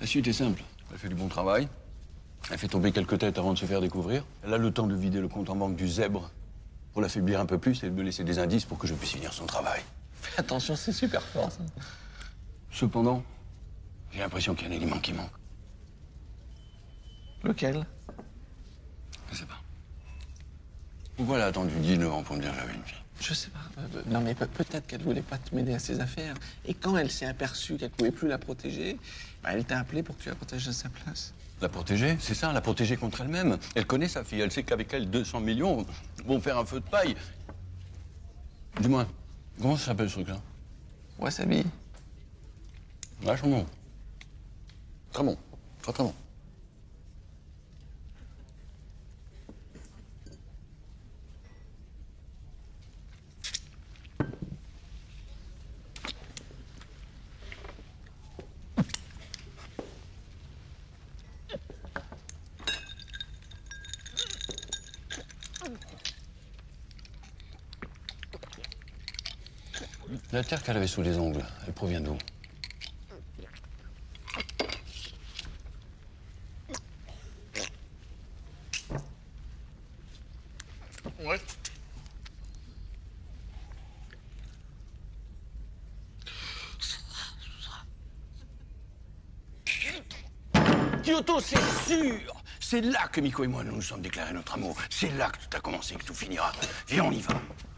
La suite est simple. Elle fait du bon travail. Elle fait tomber quelques têtes avant de se faire découvrir. Elle a le temps de vider le compte en banque du zèbre pour l'affaiblir un peu plus et de me laisser des indices pour que je puisse finir son travail. Fais attention, c'est super fort, ça. Cependant, j'ai l'impression qu'il y a un élément qui manque. Lequel? Je sais pas. Pourquoi elle a attendu 19 ans pour me dire que j'avais une fille? Je sais pas. Non, mais peut-être qu'elle voulait pas te mêler à ses affaires. Et quand elle s'est aperçue qu'elle pouvait plus la protéger, bah, elle t'a appelé pour que tu la protèges à sa place. La protéger, c'est ça, la protéger contre elle-même. Elle connaît sa fille, elle sait qu'avec elle, 200 millions vont faire un feu de paille. Dis-moi, comment ça s'appelle ce truc-là? Wasabi. Vachement bon. Très bon. Très très bon. La terre qu'elle avait sous les ongles, elle provient d'où? Ouais. Kyoto, c'est sûr! C'est là que Miko et moi nous nous sommes déclarés notre amour. C'est là que tout a commencé, que tout finira. Viens, on y va.